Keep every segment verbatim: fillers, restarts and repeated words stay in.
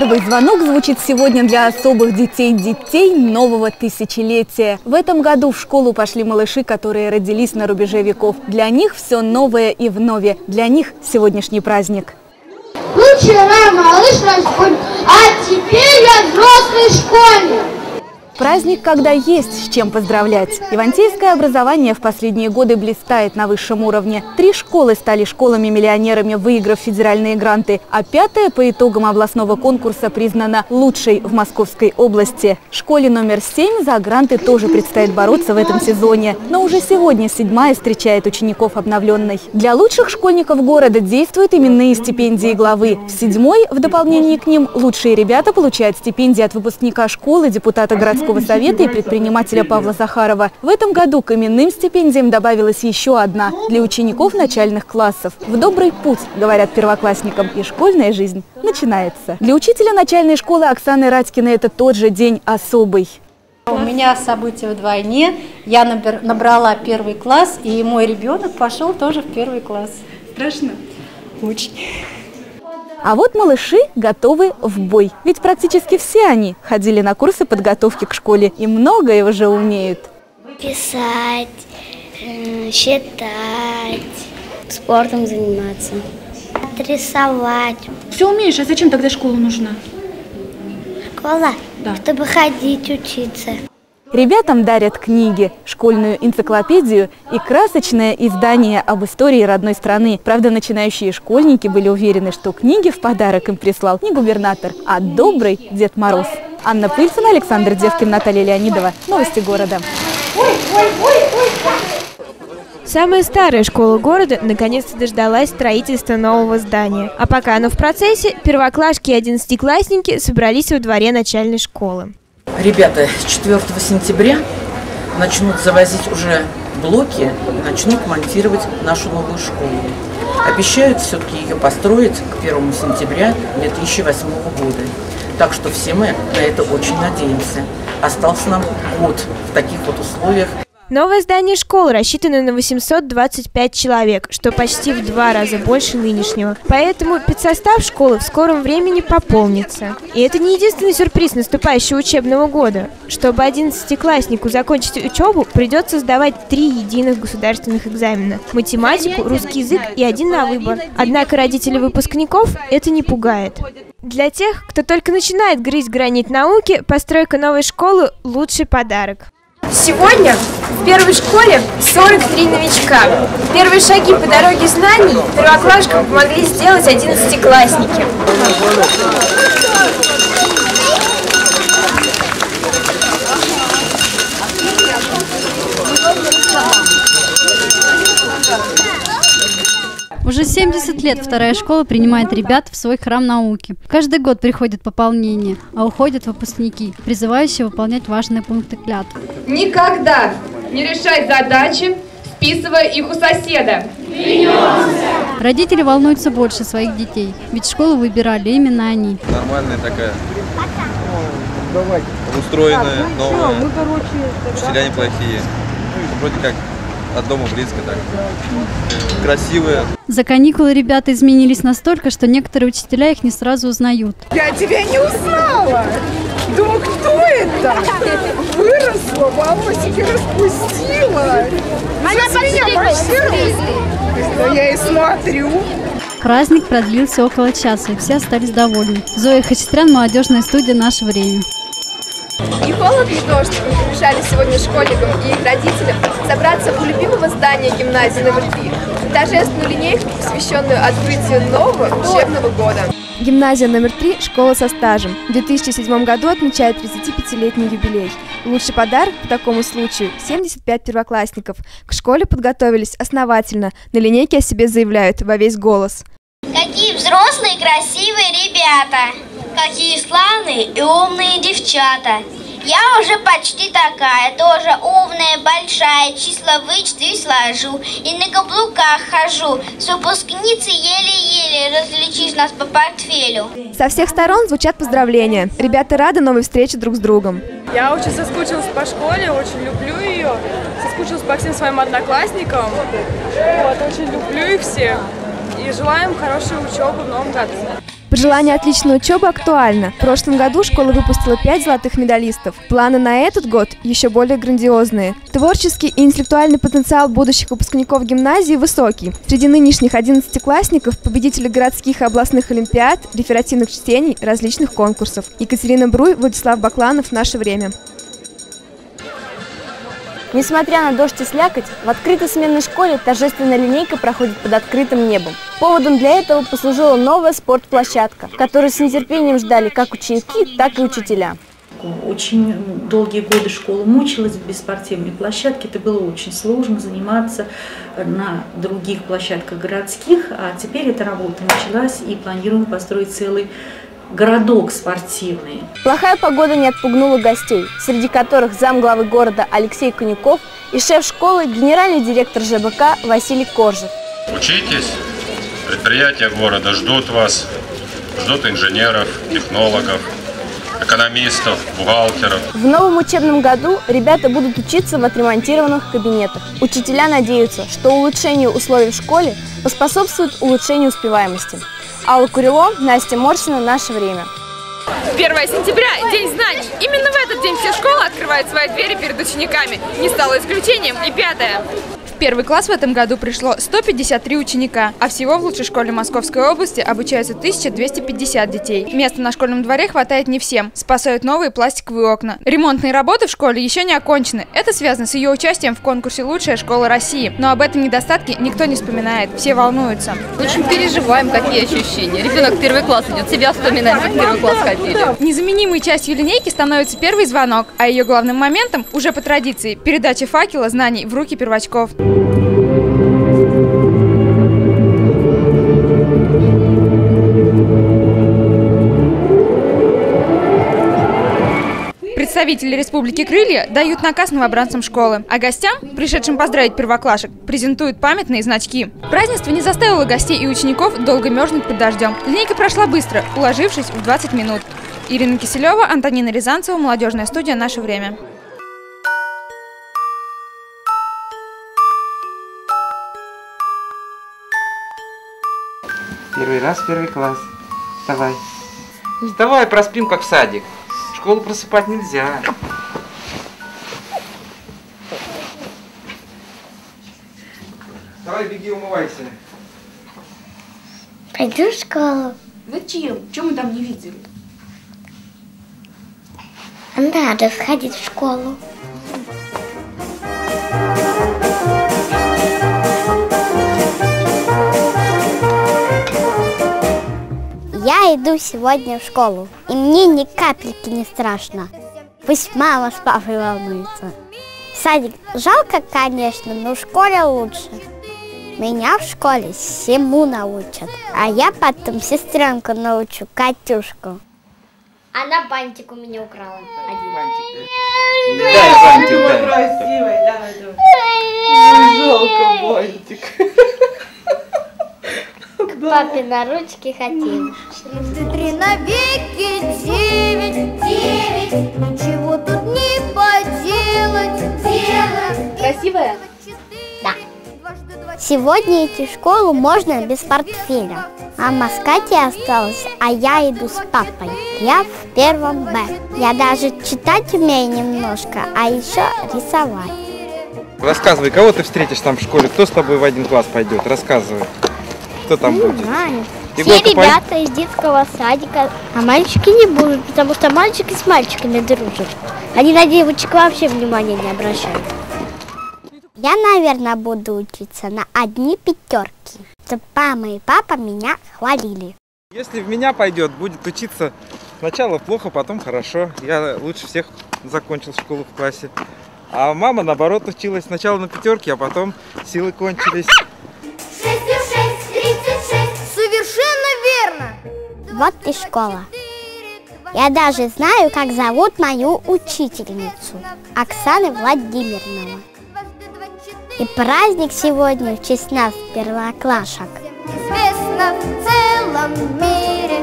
Первый звонок звучит сегодня для особых детей, детей нового тысячелетия. В этом году в школу пошли малыши, которые родились на рубеже веков. Для них все новое и вновь. Для них сегодняшний праздник. Вчера малыш школьник, а теперь я взрослый школьник. Праздник, когда есть с чем поздравлять. Ивантейское образование в последние годы блистает на высшем уровне. Три школы стали школами-миллионерами, выиграв федеральные гранты, а пятая по итогам областного конкурса признана лучшей в Московской области. Школе номер семь за гранты тоже предстоит бороться в этом сезоне. Но уже сегодня седьмая встречает учеников обновленной. Для лучших школьников города действуют именные стипендии главы. В седьмой, в дополнение к ним, лучшие ребята получают стипендии от выпускника школы, депутата городского совета и предпринимателя Павла Захарова. В этом году к именным стипендиям добавилась еще одна – для учеников начальных классов. В добрый путь, говорят первоклассникам, и школьная жизнь начинается. Для учителя начальной школы Оксаны Радькиной это тот же день особый. У меня события вдвойне. Я набрала первый класс, и мой ребенок пошел тоже в первый класс. Страшно? Очень. А вот малыши готовы в бой. Ведь практически все они ходили на курсы подготовки к школе и многое уже умеют. Писать, считать, спортом заниматься, рисовать. Все умеешь, а зачем тогда школа нужна? Школа? Да. Чтобы ходить, учиться. Ребятам дарят книги, школьную энциклопедию и красочное издание об истории родной страны. Правда, начинающие школьники были уверены, что книги в подарок им прислал не губернатор, а добрый Дед Мороз. Анна Пыльцина, Александр Девкин, Наталья Леонидова. Новости города. Самая старая школа города наконец-то дождалась строительства нового здания. А пока оно в процессе, первоклашки и одиннадцатиклассники собрались во дворе начальной школы. Ребята четвёртого сентября начнут завозить уже блоки, начнут монтировать нашу новую школу. Обещают все-таки ее построить к первому сентября две тысячи восьмого года. Так что все мы на это очень надеемся. Остался нам год в таких вот условиях. Новое здание школы рассчитано на восемьсот двадцать пять человек, что почти в два раза больше нынешнего. Поэтому педсостав школы в скором времени пополнится. И это не единственный сюрприз наступающего учебного года. Чтобы одиннадцатикласснику закончить учебу, придется сдавать три единых государственных экзамена – математику, русский язык и один на выбор. Однако родители выпускников это не пугает. Для тех, кто только начинает грызть гранит науки, постройка новой школы – лучший подарок. Сегодня в первой школе сорок три новичка. Первые шаги по дороге знаний первоклашкам помогли сделать одиннадцатиклассники. Уже семьдесят лет вторая школа принимает ребят в свой храм науки. Каждый год приходит пополнение, а уходят выпускники, призывающие выполнять важные пункты клятвы. Никогда не решай задачи, списывая их у соседа. Клянемся! Родители волнуются больше своих детей, ведь школу выбирали именно они. Нормальная такая, устроенная, новая, учителя неплохие, вроде как от дома близко так, красивые. За каникулы ребята изменились настолько, что некоторые учителя их не сразу узнают. Я тебя не узнала! Думаю, кто это? Выросла, волосики распустила. Она меня марширует. Да я и смотрю. Праздник продлился около часа, и все остались довольны. Зоя Хачатрян, молодежная студия «Наше время». Ни холод, ни дождь не помешали сегодня школьникам и их родителям собраться у любимого здания гимназии номер три на торжественную линейку, посвященную открытию нового учебного года. Гимназия номер три – школа со стажем. В две тысячи седьмом году отмечает тридцатипятилетний юбилей. Лучший подарок по такому случаю – семьдесят пять первоклассников. К школе подготовились основательно. На линейке о себе заявляют во весь голос. Какие взрослые красивые ребята! Какие славные и умные девчата! Я уже почти такая, тоже умная, большая, числа вычту и сложу, и на каблуках хожу. С выпускницей еле-еле различишь нас по портфелю. Со всех сторон звучат поздравления. Ребята рады новой встрече друг с другом. Я очень соскучилась по школе, очень люблю ее. Соскучилась по всем своим одноклассникам. Вот, очень люблю их всех. И желаем хорошей учебы в новом году. Пожелание отличной учебы актуально. В прошлом году школа выпустила пять золотых медалистов. Планы на этот год еще более грандиозные. Творческий и интеллектуальный потенциал будущих выпускников гимназии высокий. Среди нынешних одиннадцатиклассников победители городских и областных олимпиад, реферативных чтений, различных конкурсов. Екатерина Бруй, Владислав Бакланов. Наше время. Несмотря на дождь и слякоть, в открытой сменной школе торжественная линейка проходит под открытым небом. Поводом для этого послужила новая спортплощадка, которую с нетерпением ждали как ученики, так и учителя. Очень долгие годы школа мучилась без спортивной площадки. Это было очень сложно заниматься на других площадках городских, а теперь эта работа началась и планируем построить целый городок спортивный. Плохая погода не отпугнула гостей, среди которых замглавы города Алексей Конюков и шеф школы, генеральный директор ЖБК Василий Коржев. Учитесь, предприятия города ждут вас, ждут инженеров, технологов, экономистов, бухгалтеров. В новом учебном году ребята будут учиться в отремонтированных кабинетах. Учителя надеются, что улучшение условий в школе поспособствует улучшению успеваемости. Алла Курило, Настя Моршина. Наше время. первое сентября – День знаний. Именно в этот день все школы открывают свои двери перед учениками. Не стало исключением и пятое. В первый класс в этом году пришло сто пятьдесят три ученика, а всего в лучшей школе Московской области обучаются тысяча двести пятьдесят детей. Места на школьном дворе хватает не всем. Спасают новые пластиковые окна. Ремонтные работы в школе еще не окончены. Это связано с ее участием в конкурсе «Лучшая школа России». Но об этом недостатке никто не вспоминает. Все волнуются. Очень переживаем, какие ощущения. Ребенок в первый класс идет, себя вспоминаем, как в первый класс ходили. Незаменимой частью линейки становится первый звонок, а ее главным моментом, уже по традиции, передача факела знаний в руки первачков. Представители Республики Крылья дают наказ новобранцам школы, а гостям, пришедшим поздравить первоклашек, презентуют памятные значки. Празднество не заставило гостей и учеников долго мерзнуть под дождем. Линейка прошла быстро, уложившись в двадцать минут. Ирина Киселева, Антонина Рязанцева, молодежная студия «Наше время». Первый раз, первый класс. Вставай. Вставай, проспим, как в садик. В школу просыпать нельзя. Давай, беги, умывайся. Пойду в школу. Зачем? Чего мы там не видели? Надо сходить в школу. Я иду сегодня в школу, и мне ни капельки не страшно. Пусть мама с папой волнуются. Садик жалко, конечно, но в школе лучше. Меня в школе всему научат, а я потом сестренку научу, Катюшку. Она бантик у меня украла. Один. Дай бантик, дай. Красивый, давай, давай. Жалко бантик. К папе на ручке хотим. Три навеки девять, девять. Ничего тут не поделать, делать. Красивая? Да. Сегодня идти в школу можно без портфеля. Мама с Катей осталась, а я иду с папой. Я в первом Б. Я даже читать умею немножко, а еще рисовать. Рассказывай, кого ты встретишь там в школе? Кто с тобой в один класс пойдет? Рассказывай. Кто там не будет? Знаю. Егорка, все ребята пой... из детского садика, а мальчики не будут, потому что мальчики с мальчиками дружат. Они на девочек вообще внимания не обращают. Я, наверное, буду учиться на одни пятерки, чтобы мама и папа меня хвалили. Если в меня пойдет, будет учиться сначала плохо, потом хорошо. Я лучше всех закончил школу в классе. А мама, наоборот, училась сначала на пятерке, а потом силы кончились. Совершенно верно. Вот и школа. Я даже знаю, как зовут мою учительницу. Оксана Владимировна. И праздник сегодня в честь нас, первоклашек. Известно в целом мире.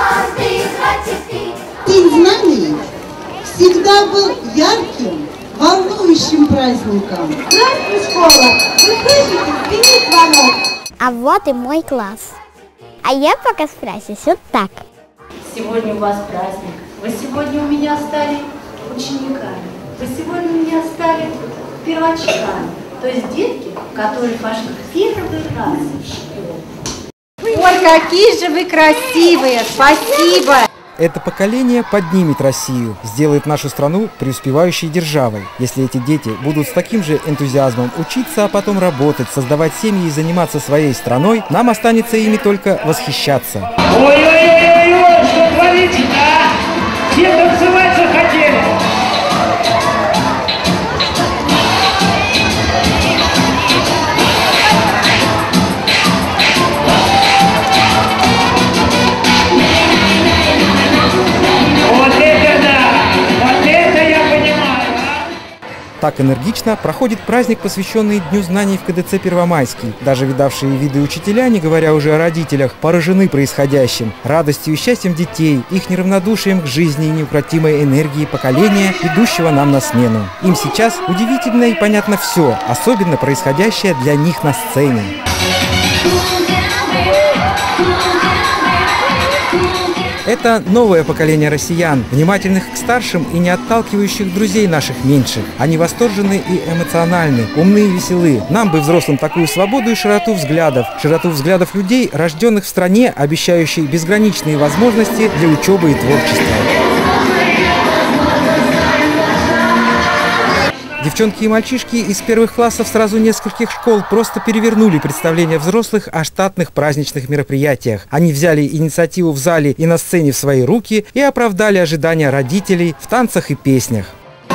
День знаний всегда был ярким, волнующим праздником. Здравствуй, школа! Вы слышите? Звенит звонок. А вот и мой класс. А я пока спрячусь вот так. Сегодня у вас праздник. Вы сегодня у меня стали учениками. Вы сегодня у меня стали первочками. То есть детки, которые пошли первый раз в школу. Ой, какие же вы красивые! Спасибо! Это поколение поднимет Россию, сделает нашу страну преуспевающей державой. Если эти дети будут с таким же энтузиазмом учиться, а потом работать, создавать семьи и заниматься своей страной, нам останется ими только восхищаться. Ой-ой-ой-ой, что творите-то, а? Все танцевать захотели. Так энергично проходит праздник, посвященный Дню знаний в ка дэ цэ Первомайский. Даже видавшие виды учителя, не говоря уже о родителях, поражены происходящим, радостью и счастьем детей, их неравнодушием к жизни и неукротимой энергией поколения, идущего нам на смену. Им сейчас удивительно и понятно все, особенно происходящее для них на сцене. Это новое поколение россиян, внимательных к старшим и не отталкивающих друзей наших меньших. Они восторженны и эмоциональны, умны и веселы. Нам бы, взрослым, такую свободу и широту взглядов. Широту взглядов людей, рожденных в стране, обещающей безграничные возможности для учебы и творчества. Девчонки и мальчишки из первых классов сразу нескольких школ просто перевернули представление взрослых о штатных праздничных мероприятиях. Они взяли инициативу в зале и на сцене в свои руки и оправдали ожидания родителей в танцах и песнях.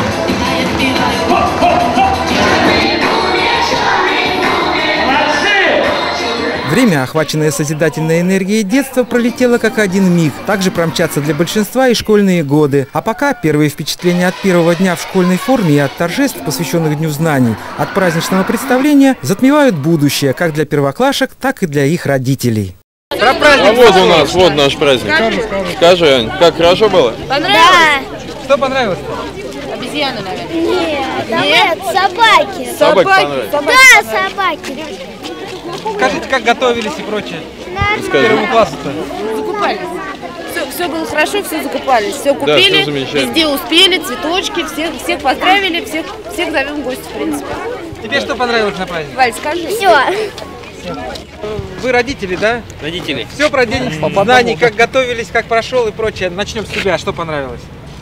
Время, охваченное созидательной энергией детства, пролетело как один миг. Также промчатся для большинства и школьные годы. А пока первые впечатления от первого дня в школьной форме и от торжеств, посвященных Дню знаний, от праздничного представления, затмевают будущее как для первоклашек, так и для их родителей. Про праздник. А вот у нас, вот наш праздник. Скажи, скажи, Ань, как хорошо было? Понравилось? Да. Что понравилось? Обезьяны, наверное. Нет, нет, собаки. Собаки понравились? Да, собаки. Скажите, как готовились и прочее? Нормально. К первому классу-то? Закупались. Все, все было хорошо, все закупались. Все купили, да, все везде успели, цветочки, всех, всех поздравили, всех, всех зовем в гости, в принципе. Тебе что понравилось на празднике? Валь, скажи. Все. Вы родители, да? Родители. Все про день знаний, как готовились, как прошел и прочее. Начнем с тебя. Что понравилось?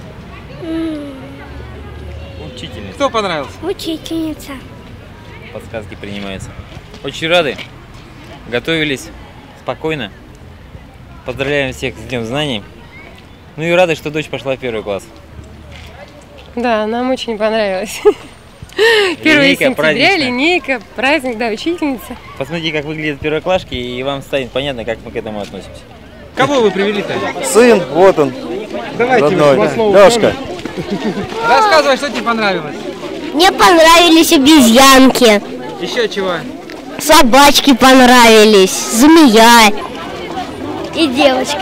Учительница. Кто понравился? Учительница. Подсказки принимаются. Очень рады. Готовились спокойно. Поздравляем всех с Днем знаний. Ну и рады, что дочь пошла в первый класс. Да, нам очень понравилось. первое сентября, линейка, праздник, да, учительница. Посмотрите, как выглядят первоклашки, и вам станет понятно, как мы к этому относимся. Кого вы привели-то? Сын, вот он. Давайте, Лёшка. Рассказывай, что тебе понравилось. Мне понравились обезьянки. Еще чего? Собачки понравились, змея и девочки.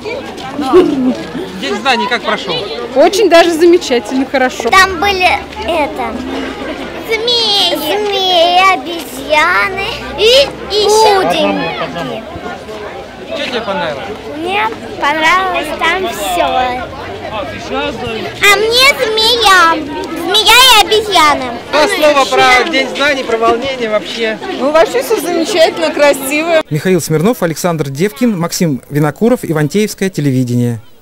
День знаний как прошел? Очень даже замечательно, хорошо. Там были это змеи, змеи, обезьяны и еще. Что тебе понравилось? Мне понравилось там все. А мне змея. Змея и обезьяны. Два слова про День знаний, про волнение вообще. Ну, вообще все замечательно, красиво. Михаил Смирнов, Александр Девкин, Максим Винокуров, Ивантеевское телевидение.